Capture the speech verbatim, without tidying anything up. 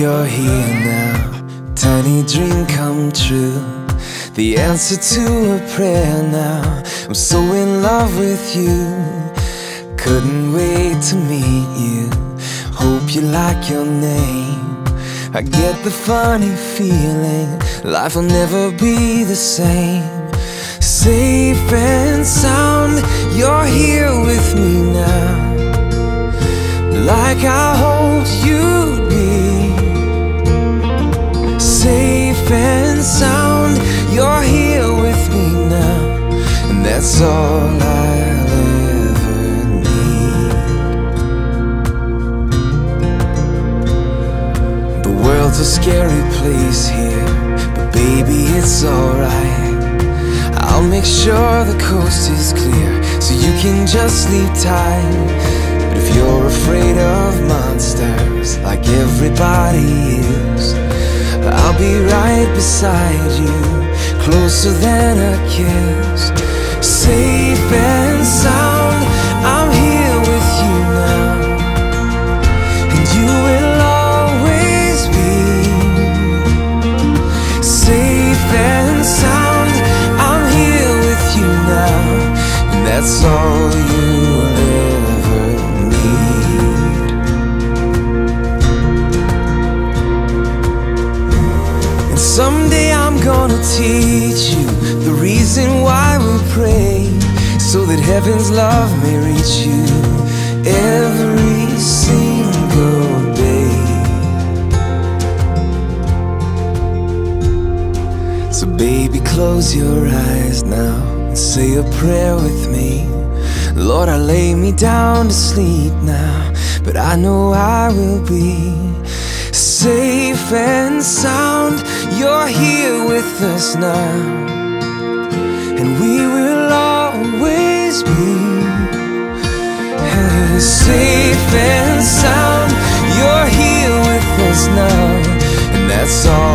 you're here now, tiny dream come true, the answer to a prayer now. I'm so in love with you, couldn't wait to meet you. Hope you like your name. I get the funny feeling life will never be the same. Safe and sound, you're here with me now, like I hoped you'd be. Safe and sound, you're here with me now, and that's all I'll ever need. The world's a scary place here, but baby it's alright. I'll make sure the coast is clear, so you can just sleep tight. But if you're afraid of monsters, like everybody is, I'll be right beside you, closer than a kiss. Safe and sound, I'm here with you now, and you will always be. Safe and sound, I'm here with you now, and that's all you'll ever need. And someday I'm gonna teach you the reason why we pray, so that heaven's love may reach you every single day. So baby, close your eyes now and say a prayer with me. Lord, I lay me down to sleep now, but I know I will be safe and sound. You're here with us now, and we will always be. Hey, safe and sound, you're here with us now, and that's all